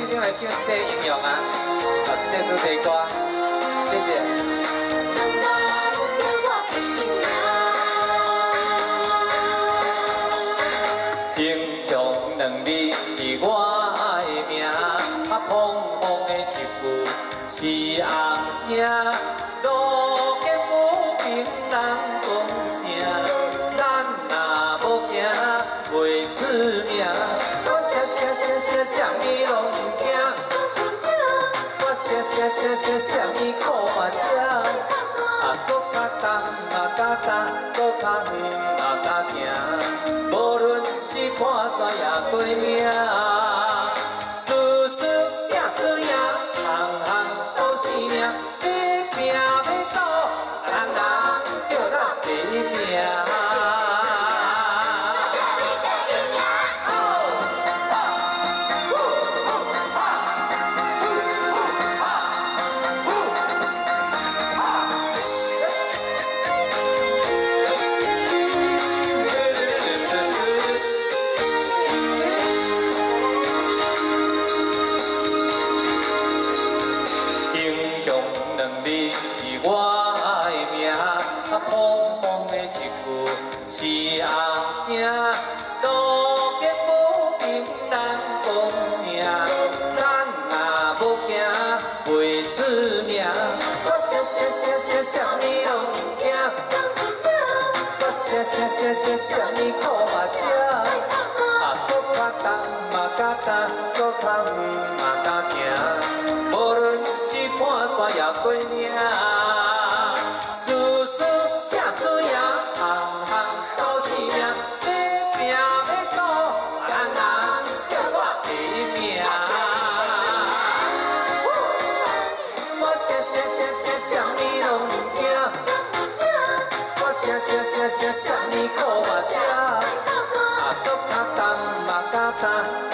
先来唱这个应用啊，这个主题歌，谢谢。英雄两字是我的名，风风的一句是红声，路见不平人讲正，咱若无行袂出名。我啥物拢唔惊，我啥物苦嘛吃。 搁较重嘛较重，搁较远嘛较行。无论是看山也过命，事事拼输赢，行行都是命。要拼要斗，人人叫咱第一名。 你是我的名，风风的一句是红声，路见不平咱讲正，咱若无行袂出名。我啥物拢唔惊，我啥物苦嘛吃，搁较重嘛较重，搁较远嘛较行，无论是看山也过岭。 啥物苦嘛吃，搁较重嘛较重。